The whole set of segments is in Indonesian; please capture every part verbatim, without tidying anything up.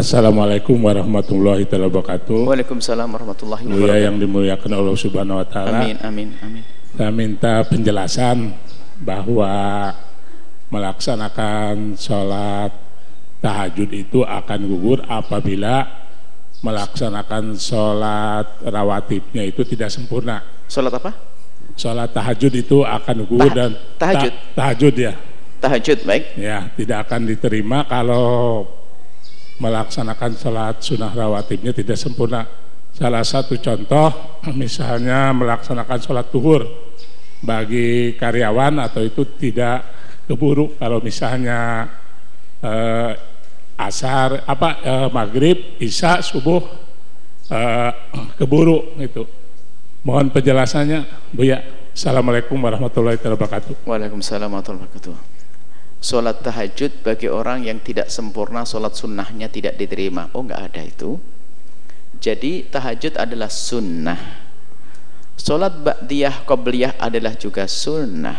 Assalamualaikum warahmatullahi wabarakatuh. Waalaikumsalam warahmatullahi wabarakatuh. Buya yang dimuliakan Allah Subhanahu Wa Taala. Amin, amin, amin. Saya minta penjelasan bahwa melaksanakan sholat tahajud itu akan gugur apabila melaksanakan sholat rawatibnya itu tidak sempurna. Sholat apa? Sholat tahajud itu akan gugur Tah dan tahajud. Ta tahajud ya. Tahajud, baik. Ya, tidak akan diterima kalau melaksanakan sholat sunnah rawatibnya tidak sempurna. Salah satu contoh, misalnya melaksanakan sholat zuhur bagi karyawan atau itu tidak keburu. Kalau misalnya eh, asar, apa eh, maghrib, isya, subuh eh, keburu gitu. Mohon penjelasannya, Buya. Assalamualaikum warahmatullahi wabarakatuh. Waalaikumsalam warahmatullahi wabarakatuh. Sholat tahajud bagi orang yang tidak sempurna sholat sunnahnya tidak diterima. Oh, enggak ada itu. Jadi tahajud adalah sunnah. Sholat ba'diyah qobliyah adalah juga sunnah.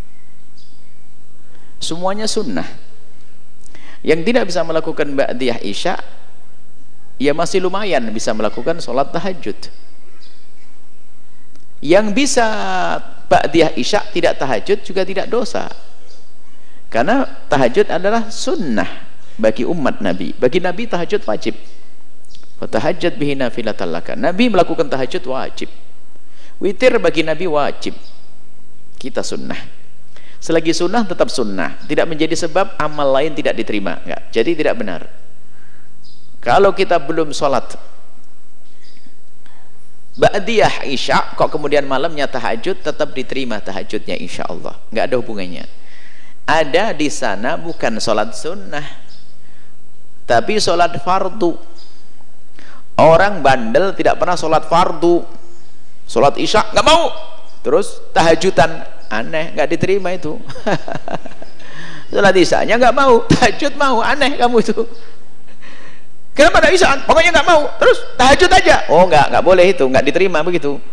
Semuanya sunnah. Yang tidak bisa melakukan ba'diyah isya, ya masih lumayan bisa melakukan sholat tahajud. Yang bisa ba'diyah isya tidak tahajud juga tidak dosa. Karena tahajud adalah sunnah bagi umat Nabi. Bagi Nabi tahajud wajib. Fatahajjad bihi nafilatan laka. Nabi melakukan tahajud wajib. Witir bagi Nabi wajib. Kita sunnah. Selagi sunnah tetap sunnah. Tidak menjadi sebab amal lain tidak diterima. Enggak. Jadi tidak benar. Kalau kita belum sholat ba'diyah isya, kok kemudian malamnya tahajud, tetap diterima tahajudnya insya Allah. Enggak ada hubungannya. Ada di sana bukan sholat sunnah tapi sholat fardu. Orang bandel tidak pernah sholat fardu, sholat isya nggak mau, terus tahajudan, aneh, nggak diterima itu. Sholat isyanya nggak mau, tahajud mau, aneh kamu itu. Kenapa ada isya? Pokoknya nggak mau, terus tahajud aja. Oh, nggak nggak boleh itu, nggak diterima begitu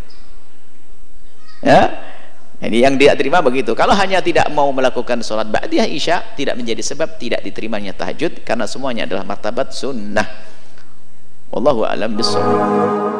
ya. Ini yang tidak terima begitu. Kalau hanya tidak mau melakukan sholat ba'diyah isya, tidak menjadi sebab tidak diterimanya tahajud, karena semuanya adalah martabat sunnah. Wallahu a'lam bishawab.